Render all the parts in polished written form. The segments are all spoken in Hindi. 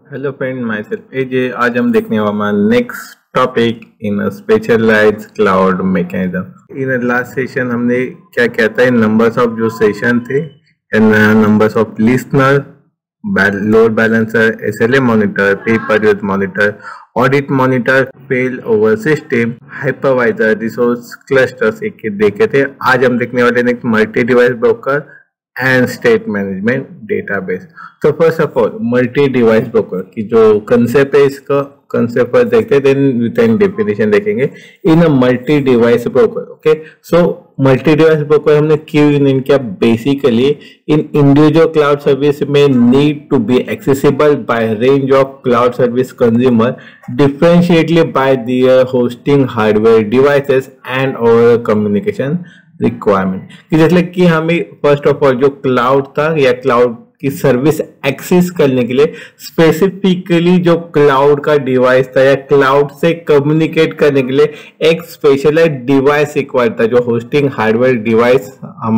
Hello friend, myself AJ. आज हम देखने वाला हमारा next topic in specialised cloud mechanism. In last session हमने क्या कहता है नंबर्स ऑफ जो सेशन थे and numbers of listener, load balancer, SLA monitor, pay per use monitor, audit monitor, fail over system, hypervisor, resource clusters एक देखे थे। आज हम देखने वाले next multi device broker and state management database. तो first of all multi device broker की जो कंसेप्ट है, इसका कंसेप्ट पर देखते हैं, देन विद इन डेफिनेशन देखेंगे। In a multi device broker, okay, so multi device broker हमने क्यों यूज किया? Basically in individual cloud service में need to be accessible by range of cloud service consumer differentially by their hosting hardware devices and और कम्युनिकेशन रिक्वायरमेंट। कि जैसे कि हमें फर्स्ट ऑफ ऑल जो क्लाउड था या क्लाउड की सर्विस एक्सेस करने के लिए स्पेसिफिकली जो क्लाउड का डिवाइस था या क्लाउड से कम्युनिकेट करने के लिए एक स्पेशलाइज्ड डिवाइस रिक्वायर्ड था, जो होस्टिंग हार्डवेयर डिवाइस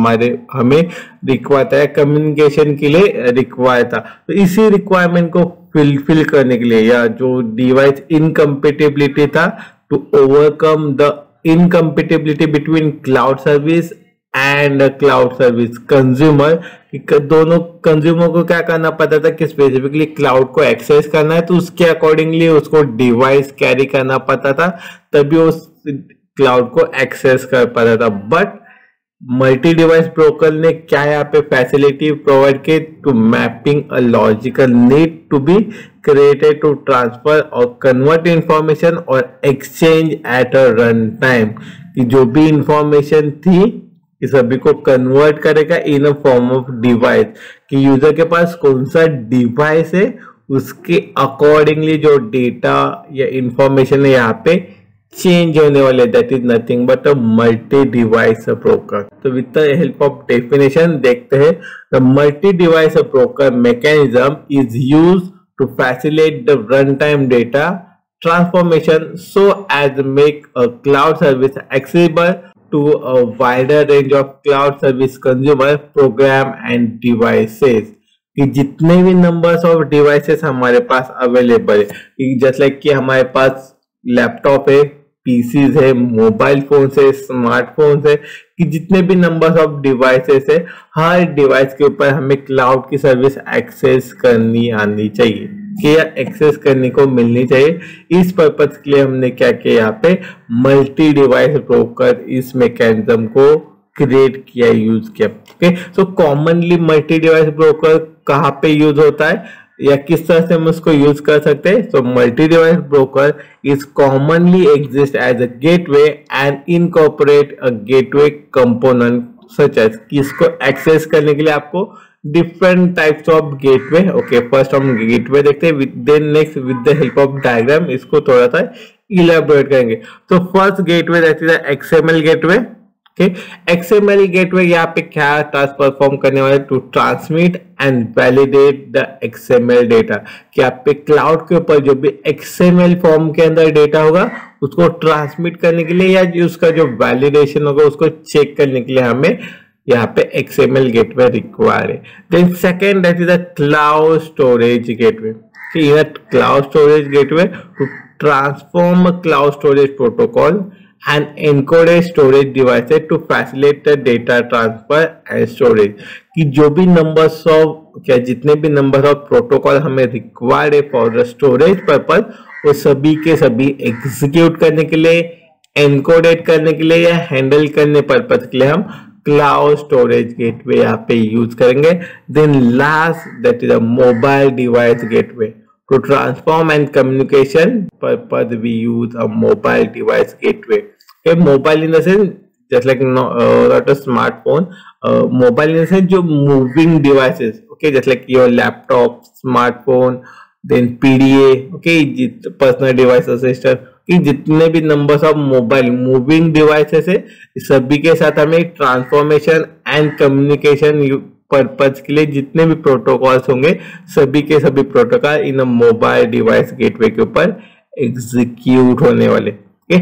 हमें रिक्वायर्ड था, कम्युनिकेशन के लिए रिक्वायर्ड था। तो इसी रिक्वायरमेंट को फिल करने के लिए या जो डिवाइस इनकम्पेटिबिलिटी था, to overcome the incompatibility between cloud service and cloud service consumer, दोनों कंज्यूमर को क्या करना पड़ता था कि स्पेसिफिकली क्लाउड को एक्सेस करना है तो उसके अकॉर्डिंगली उसको डिवाइस कैरी करना पड़ता था, तभी उस क्लाउड को एक्सेस कर पाता था। बट मल्टी डिवाइस ब्रोकर ने क्या यहाँ पे फैसिलिटी प्रोवाइड की? To mapping a logical need to be created to transfer और कन्वर्ट इंफॉर्मेशन और exchange at a run time, कि जो भी इंफॉर्मेशन थी इस सभी को कन्वर्ट करेगा in a form of device, कि यूजर के पास कौन सा डिवाइस है उसके अकॉर्डिंगली जो डेटा या इंफॉर्मेशन है यहाँ पे चेंज होने वाले। That is nothing but a multi device broker. तो with the help of definition देखते हैं, the multi device broker mechanism is used to facilitate the run time data transformation so as make a cloud service accessible to a wider range of cloud service consumer program and devices, कि जितने भी नंबर्स ऑफ डिवाइसेस हमारे पास अवेलेबल है, जस्ट लाइक कि हमारे पास लैपटॉप है, पीसीज है, मोबाइल फोन है, स्मार्टफोन है, कि जितने भी नंबर्स ऑफ डिवाइसेस है, हर डिवाइस के ऊपर हमें क्लाउड की सर्विस एक्सेस करनी आनी चाहिए, कि या एक्सेस करने को मिलनी चाहिए। इस पर्पज के लिए हमने क्या किया, यहाँ पे मल्टी डिवाइस ब्रोकर इस मैकेनिज्म को क्रिएट किया, यूज किया। Okay, so commonly multi device broker कहाँ पे यूज होता है या किस तरह से हम उसको यूज कर सकते हैं? तो multi device broker is commonly exist as a gateway and incorporate a gateway component such as, कि इसको एक्सेस करने के लिए आपको different types of gateway. Okay, first हम गेटवे देखते हैं, then next with the help of diagram इसको थोड़ा सा इलेबोरेट करेंगे। तो first gateway that is XML gateway. Okay, XML gateway यहाँ पे क्या टास्क परफॉर्म करने वाले? To transmit and validate the XML data, कि आप पे क्लाउड के ऊपर जो भी XML फॉर्म के अंदर डेटा होगा उसको ट्रांसमिट करने के लिए या उसका जो वैलिडेशन होगा उसको चेक करने के लिए हमें यहाँ पे XML गेटवे रिक्वायर है। Then second that is a cloud storage gateway, कि इन cloud storage gateway to transform cloud storage protocol and encoded storage devices to facilitate the data transfer and storage, कि जो भी नंबर्स ऑफ जितने भी नंबर ऑफ प्रोटोकॉल हमें रिक्वायर्ड है फॉर स्टोरेज पर्पज, वो सभी के सभी एग्जीक्यूट करने के लिए, एनकोडेड करने के लिए या हैंडल करने पर्पज के लिए हम क्लाउड स्टोरेज गेटवे यहाँ पे यूज करेंगे। Then last that is a mobile device gateway, to transform and communication purpose we use a mobile device gateway. Okay, mobile in the sense just like not a smartphone, mobile in the sense जो moving devices, okay, just like your laptop, smartphone, then PDA, okay, personal device assistant, कि जितने भी numbers of mobile moving devices है सभी के साथ हमें ट्रांसफॉर्मेशन एंड कम्युनिकेशन पर्पज के लिए जितने भी प्रोटोकॉल्स होंगे सभी के सभी प्रोटोकॉल इन मोबाइल डिवाइस गेटवे के ऊपर एग्जीक्यूट होने वाले।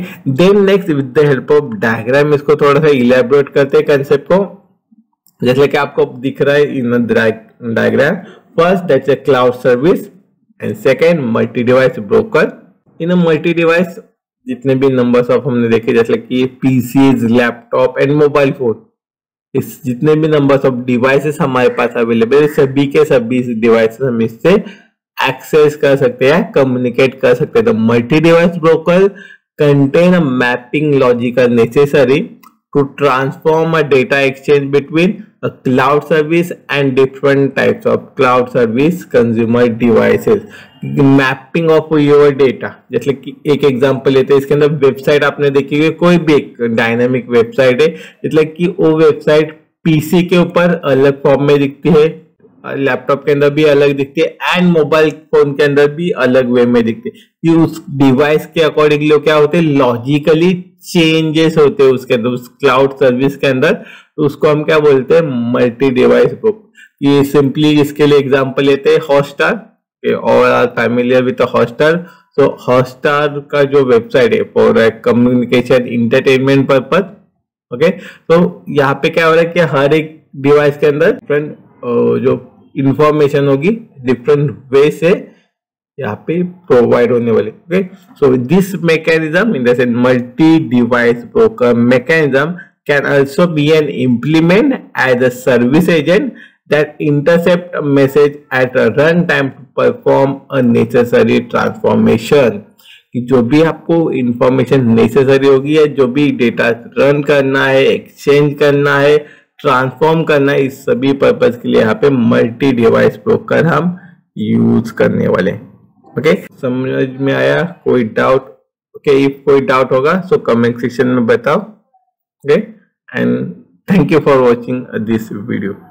Then next with the help of diagram इसको थोड़ा सा इलेबोरेट करते हैं कंसेप्ट को, जैसे कि आपको दिख रहा है in diagram. First that's a cloud service, and second multi device broker. In multi device जितने भी नंबर्स ऑफ हमने देखे जैसे कि PCs, laptop and mobile phone, इस जितने भी नंबर्स ऑफ डिवाइसेस हमारे पास अवेलेबल है सभी के सभी डिवाइसेस हम इससे एक्सेस कर सकते हैं, कम्युनिकेट कर सकते हैं। तो multi device broker contain a mapping logical necessary to transform a data exchange between a cloud service and different types of cloud service consumer devices. Mapping of your data, जैसे कि एक एग्जांपल लेते हैं, इसके अंदर वेबसाइट आपने देखी है, कोई भी एक डायनामिक वेबसाइट है, मतलब कि वो वेबसाइट पीसी के ऊपर अलग फॉर्म में दिखती है, लैपटॉप के अंदर भी अलग दिखती है एंड मोबाइल फोन के अंदर भी अलग वे में दिखती है। कि उस डिवाइस के अकॉर्डिंगली क्या होते हैं, लॉजिकली चेंजेस होते हैं उसके अंदर, उस क्लाउड सर्विस के अंदर। तो उसको हम क्या बोलते हैं, मल्टी डिवाइस ब्रोकर। ये सिंपली इसके लिए एग्जांपल लेते हैं हॉटस्टार, और are familiar with Hotstar. So Hotstar का जो वेबसाइट है for communication entertainment purpose, okay. तो यहाँ पे क्या हो रहा है कि हर एक डिवाइस के अंदर डिफरेंट जो इंफॉर्मेशन होगी डिफरेंट वे से यहाँ पे प्रोवाइड होने वाले, okay. So this mechanism in the multi device broker mechanism can also be an implement as a service agent that intercept a message at a run time to perform a necessary transformation। कि जो भी आपको इंफॉर्मेशन नेसेसरी होगी या जो भी डेटा रन करना है, एक्सचेंज करना है, ट्रांसफॉर्म करना है, इस सभी पर्पज के लिए यहाँ पे मल्टी डिवाइस ब्रोकर हम यूज करने वाले। ओके, समझ में आया? कोई डाउट? ओके, इफ कोई डाउट होगा सो कमेंट सेक्शन में बताओ। Okay, and thank you for watching this video.